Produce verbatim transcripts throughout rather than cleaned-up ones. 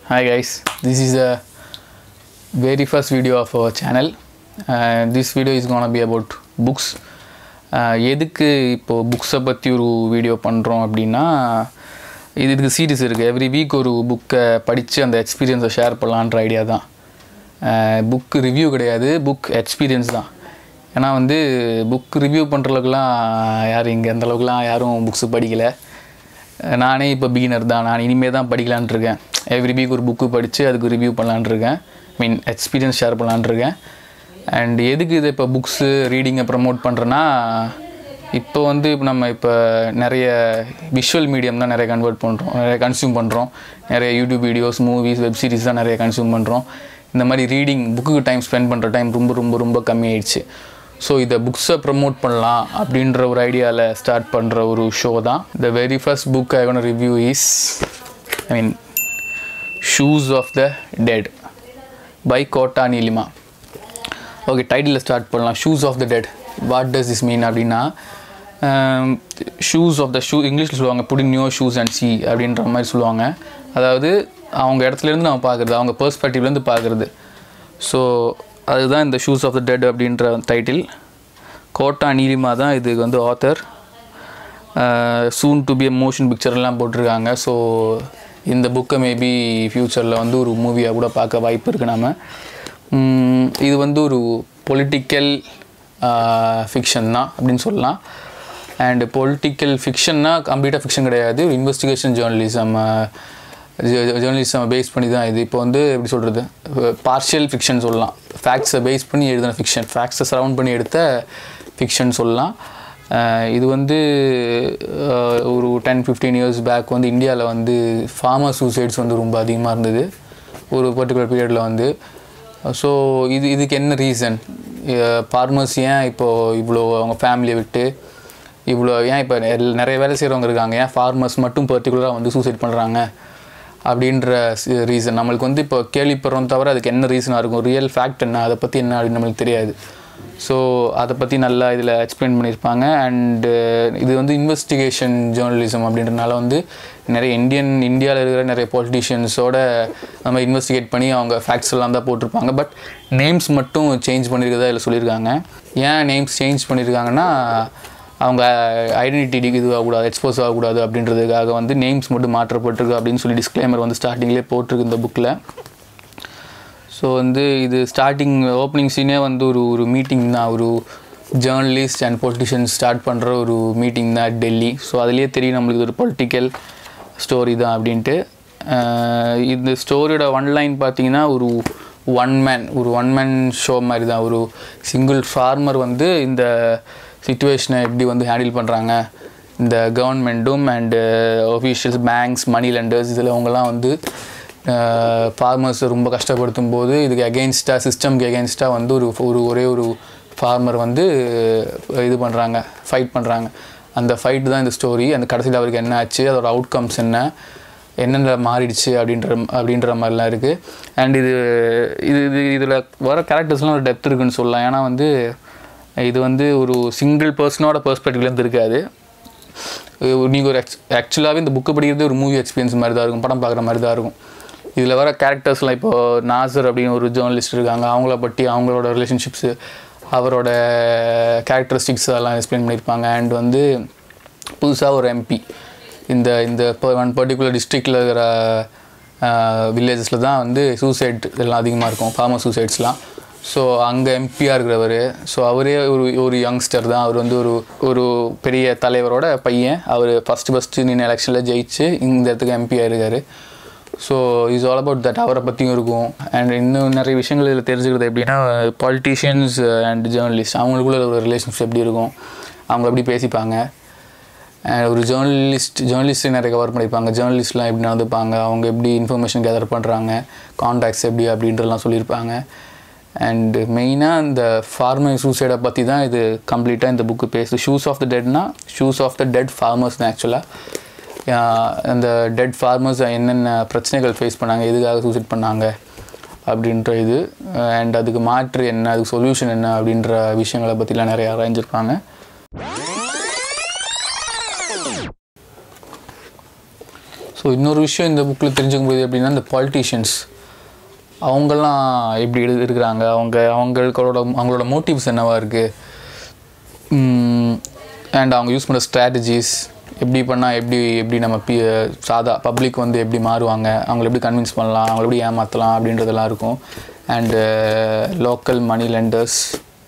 Hi guys, this is the very first video of our channel. Uh, this video is gonna be about books. எதுக்கு இப்போ புக்ஸை பற்றி ஒரு video பண்ணுறோம் அப்படின்னா இது இதுக்கு சீரிஸ் இருக்குது. எவ்ரி வீக் ஒரு புக்கை படித்து அந்த எக்ஸ்பீரியன்ஸை ஷேர் பண்ணலான்ற ஐடியா தான். புக் ரிவ்யூ கிடையாது, புக் எக்ஸ்பீரியன்ஸ் தான். ஏன்னா வந்து புக் ரிவ்யூ பண்ணுறளவுக்குலாம் யாரும் இங்கே அந்தளவுக்குலாம் யாரும் புக்ஸு படிக்கலை. நானே இப்போ பிகினர் தான். நான் இனிமேல் தான் படிக்கலான் இருக்கேன். எவ்ரி வீக் ஒரு புக்கு படித்து அதுக்கு ரிவ்யூ பண்ணலான் இருக்கேன். மீன் எக்ஸ்பீரியன்ஸ் ஷேர் பண்ணலான் இருக்கேன். அண்ட் எதுக்கு இதை இப்போ புக்ஸு ரீடிங்கை ப்ரமோட் பண்ணுறேன்னா, இப்போ வந்து இப்போ நம்ம இப்போ நிறைய விஷுவல் மீடியம் தான் நிறைய கன்வெர்ட் பண்ணுறோம், நிறைய கன்சியூம் பண்ணுறோம். நிறைய YouTube videos, movies, web series தான் நிறைய கன்சியூம் பண்ணுறோம். இந்த மாதிரி ரீடிங் புக்குக்கு டைம் ஸ்பெண்ட் பண்ணுற டைம் ரொம்ப ரொம்ப ரொம்ப கம்மியாயிடுச்சு. ஸோ இதை புக்ஸை ப்ரமோட் பண்ணலாம் அப்படின்ற ஒரு ஐடியாவில் ஸ்டார்ட் பண்ணுற ஒரு ஷோ தான். The very first book I want review is I mean shoes of the dead by Kota Neelima. Okay, டைட்டிலில் ஸ்டார்ட் பண்ணலாம். Shoes of the dead, what does this mean அப்படின்னா, ஷூஸ் ஆஃப் த ஷூ இங்கிலீஷில் சொல்லுவாங்க put in your shoes and see அப்படின்ற மாதிரி சொல்லுவாங்க. அதாவது அவங்க இடத்துலேருந்து நம்ம பார்க்குறது, அவங்க பெர்ஸ்பெக்டிவ்லேருந்து பார்க்குறது. ஸோ அதுதான் இந்த ஷூஸ் ஆஃப் த டெட் அப்படின்ற டைட்டில். கோட்டா நீலிமா தான் இதுக்கு வந்து author. Soon to be a motion பிக்சர்லாம் போட்டிருக்காங்க. ஸோ இந்த புக்கை மேபி ஃப்யூச்சரில் வந்து ஒரு மூவியாக கூட பார்க்க வாய்ப்பு இருக்குது. நம்ம இது வந்து ஒரு பொலிட்டிக்கல் ஃபிக்ஷன் தான் அப்படின்னு சொல்லலாம். அண்ட் பொலிட்டிக்கல் ஃபிக்ஷன்னா கம்ப்ளீட்டாக ஃபிக்ஷன் கிடையாது, ஒரு இன்வெஸ்டிகேஷன் ஜேர்னலிசம் ஜேர்னலிசம் பேஸ் பண்ணி தான் இது. இப்போ வந்து எப்படி சொல்கிறது, பார்ஷியல் ஃபிக்ஷன் சொல்லலாம். ஃபேக்ட்ஸை பேஸ் பண்ணி எழுதின ஃபிக்ஷன், ஃபேக்ட்ஸை சரவுண்ட் பண்ணி எடுத்த ஃபிக்ஷன் சொல்லலாம். இது வந்து ஒரு டென் ஃபிஃப்டீன் இயர்ஸ் பேக் வந்து இந்தியாவில் வந்து ஃபார்மர் சூசைட்ஸ் வந்து ரொம்ப அதிகமாக இருந்தது ஒரு பர்டிகுலர் பீரியடில் வந்து. ஸோ இது இதுக்கு என்ன ரீசன், ஃபார்மர்ஸ் ஏன் இப்போது இவ்வளோ அவங்க ஃபேமிலியை விட்டு இவ்வளோ ஏன் இப்போ நிறைய வேலை செய்கிறவங்க இருக்காங்க, ஏன் ஃபார்மர்ஸ் மட்டும் பர்டிகுலராக வந்து சூசைட் பண்ணுறாங்க அப்படின்ற ரீசன் நம்மளுக்கு வந்து இப்போ கேள்விப்படுறோம் தவிர அதுக்கு என்ன ரீசனாக இருக்கும், ரியல் ஃபேக்ட் என்ன, அதை பற்றி என்ன அப்படின்னு நம்மளுக்கு தெரியாது. ஸோ அதை பற்றி நல்லா இதில் எக்ஸ்பிளைன் பண்ணியிருப்பாங்க. அண்டு இது வந்து இன்வெஸ்டிகேஷன் ஜேர்னலிசம் அப்படின்றனால வந்து நிறைய இந்தியன் இந்தியாவில் இருக்கிற நிறைய பொலிட்டிஷியன்ஸோட நம்ம இன்வெஸ்டிகேட் பண்ணி அவங்க ஃபேக்ட்ஸ் எல்லாம் தான் போட்டிருப்பாங்க. பட் நேம்ஸ் மட்டும் சேஞ்ச் பண்ணியிருக்கதா இதில் சொல்லியிருக்காங்க. ஏன் நேம்ஸ் சேஞ்ச் பண்ணியிருக்காங்கன்னா, அவங்க ஐடென்டிட்டி இது ஆகக்கூடாது, எக்ஸ்போஸ் ஆகக்கூடாது அப்படின்றதுக்காக வந்து நேம்ஸ் மட்டும் மாற்றப்பட்டிருக்கு அப்படின்னு சொல்லி டிஸ்க்ளைமர் வந்து ஸ்டார்டிங்லேயே போட்டிருக்கு இந்த புக்கில். ஸோ வந்து இது ஸ்டார்டிங் ஓப்பனிங் சீனே வந்து ஒரு ஒரு மீட்டிங் தான், ஒரு ஜேர்னலிஸ்ட் அண்ட் பொலிட்டிஷியன்ஸ் ஸ்டார்ட் பண்ணுற ஒரு மீட்டிங் தான் டெல்லி. ஸோ அதுலேயே தெரியும் நம்மளுக்கு ஒரு பொலிட்டிக்கல் ஸ்டோரி தான் அப்படின்ட்டு. இந்த ஸ்டோரியோட ஒன் லைன் பார்த்தீங்கன்னா ஒரு ஒன் மேன் ஒரு ஒன் மேன் ஷோ மாதிரி தான். ஒரு சிங்கிள் ஃபார்மர் வந்து இந்த சிச்சுவேஷனை எப்படி வந்து ஹேண்டில் பண்ணுறாங்க, இந்த கவர்மெண்ட்டும் and officials, banks, money lenders, இதில் அவங்கெல்லாம் வந்து ஃபார்மர்ஸை ரொம்ப கஷ்டப்படுத்தும் போது இதுக்கு அகெயின்ஸ்டாக, சிஸ்டம்க்கு அகெயின்ஸ்டாக வந்து ஒரு ஒரு ஒரே ஒரு ஃபார்மர் வந்து இது பண்ணுறாங்க, ஃபைட் பண்ணுறாங்க. அந்த ஃபைட் தான் இந்த ஸ்டோரி. அந்த கடைசியில் அவருக்கு என்ன ஆச்சு, அதோட அவுட்கம்ஸ் என்ன, என்னென்ன மாறிடுச்சு அப்படின்ற அப்படின்ற மாதிரிலாம் இருக்குது. அண்ட் இது இது இது இதில் வர கேரக்டர்ஸ்லாம் ஒரு டெப்த் இருக்குதுன்னு சொல்லலாம். ஏன்னா வந்து இது வந்து ஒரு சிங்கிள் பர்சனோட பெர்ஸ்பெக்டிவ்லேருந்து இருக்காது. நீங்கள் ஒரு ஆக்ச் ஆக்சுவலாகவே இந்த புக்கு படிக்கிறது ஒரு மூவி எக்ஸ்பீரியன்ஸ் மாதிரி தான் இருக்கும், படம் பார்க்குற மாதிரி தான் இருக்கும். இதில் வர கேரக்டர்ஸ்லாம் இப்போது நாசர் அப்படின்னு ஒரு ஜேர்னலிஸ்ட் இருக்காங்க, அவங்கள பற்றி அவங்களோட ரிலேஷன்ஷிப்ஸு, அவரோட கேரக்டரிஸ்டிக்ஸ் அதெல்லாம் எக்ஸ்பிளைன் பண்ணியிருப்பாங்க. அண்ட் வந்து புதுசாக ஒரு எம்பி இந்த இந்த ஒன் பர்டிகுலர் டிஸ்ட்ரிக்டில் இருக்கிற வில்லேஜஸில் தான் வந்து சூசைட் எல்லாம் அதிகமாக இருக்கும், ஃபார்மர் சூசைட்ஸ்லாம். ஸோ அங்கே எம்பியாக இருக்கிறவர், ஸோ அவரே ஒரு ஒரு யங்ஸ்டர் தான். அவர் வந்து ஒரு ஒரு பெரிய தலைவரோட பையன். அவர் ஃபஸ்ட்டு ஃபஸ்ட்டு நின்று எலெக்ஷனில் ஜெயிச்சு இந்த இடத்துக்கு எம்பியாக இருக்கார். So is all about that. அவரை பற்றியும் இருக்கும். அண்ட் இன்னும் நிறைய விஷயங்கள் இதில் தெரிஞ்சுக்கிறது எப்படின்னா, பாலிட்டிஷியன்ஸ் அண்ட் ஜேர்னலிஸ்ட் அவங்களுக்குள்ள ஒரு ரிலேஷன்ஷிப் எப்படி இருக்கும், அவங்க எப்படி பேசிப்பாங்க. ஒரு ஜேர்னலிஸ்ட் ஜேர்னலிஸ்ட்டு நிறைய கவர் பண்ணியிருப்பாங்க, ஜேர்னலிஸ்ட்லாம் எப்படி நடந்துப்பாங்க, அவங்க எப்படி இன்ஃபர்மேஷன் கேதர் பண்ணுறாங்க, கான்டாக்ட்ஸ் எப்படி அப்படின்றலாம் சொல்லியிருப்பாங்க. அண்டு மெயினாக இந்த ஃபார்மர் சூசைடை பற்றி தான் இது கம்ப்ளீட்டாக இந்த புக்கு பேசுது. ஷூஸ் ஆஃப் த டெட்னா shoes of the dead farmers தான் ஆக்சுவலாக. அந்த டெட் ஃபார்மர்ஸ் என்னென்ன பிரச்சனைகள் ஃபேஸ் பண்ணாங்க, எதுக்காக சூசைட் பண்ணாங்க அப்படின்ற இது. அண்ட் அதுக்கு மாற்று என்ன, அதுக்கு சொல்யூஷன் என்ன அப்படின்ற விஷயங்களை பற்றிலாம் நிறைய ஆராய்ஞ்சிருப்பாங்க. ஸோ இன்னொரு விஷயம் இந்த புக்கில் தெரிஞ்சுக்கும் போது எப்படின்னா இந்த பாலிட்டிஷியன்ஸ் அவங்கெல்லாம் எப்படி இருக்கிறாங்க, அவங்க அவங்களோட அவங்களோட மோட்டிவ்ஸ் என்னவாக இருக்குது, அண்ட் அவங்க யூஸ் பண்ணுற ஸ்ட்ராட்டஜிஸ் எப்படி பண்ணால் எப்படி எப்படி நம்ம பி சாதா பப்ளிக் வந்து எப்படி மாறுவாங்க, அவங்கள எப்படி கன்வின்ஸ் பண்ணலாம், அவங்கள எப்படி ஏமாற்றலாம் அப்படின்றதெல்லாம் இருக்கும். அண்டு லோக்கல் மணி லெண்டர்ஸ்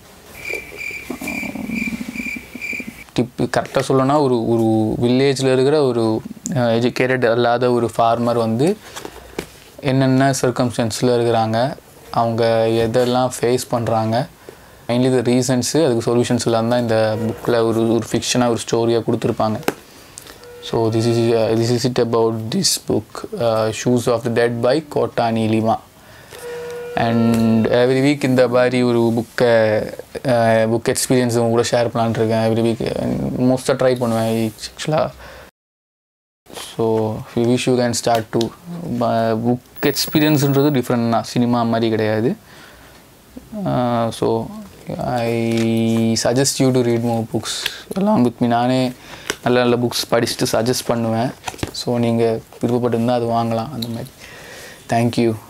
டிப் கரெக்டாக சொல்லணும்னா ஒரு ஒரு வில்லேஜில் இருக்கிற ஒரு எஜுகேட்டட் அல்லாத ஒரு ஃபார்மர் வந்து என்னென்ன சர்க்கம்ஸ்டன்ஸில் இருக்கிறாங்க, அவங்க எதெல்லாம் ஃபேஸ் பண்ணுறாங்க, மெயின்லி த ரீசன்ஸு அதுக்கு சொல்யூஷன்ஸ் எல்லாம் தான் இந்த புக்கில் ஒரு ஒரு ஃபிக்ஷனாக ஒரு ஸ்டோரியாக கொடுத்துருப்பாங்க. So this is this is it about this book shoes of the dead by Kota Neelima. And every week இந்த மாதிரி ஒரு புக்கை புக் எக்ஸ்பீரியன்ஸ் கூட ஷேர் பண்ணலான்னு இருக்கேன். எவ்ரி வீக் மோஸ்ட்டாக ட்ரை பண்ணுவேன் ஆக்சுவலாக. So we wish you can start to book எக்ஸ்பீரியன்ஸுன்றது டிஃப்ரெண்ட் தான், சினிமா மாதிரி கிடையாது. So I suggest you to read more books எல்லாம் வித் மீ. நானே நல்ல நல்ல புக்ஸ் படிச்சுட்டு சஜஸ்ட் பண்ணுவேன். ஸோ நீங்கள் விருப்பப்பட்டிருந்தால் அது வாங்கலாம் அந்த மாதிரி. தேங்க்யூ.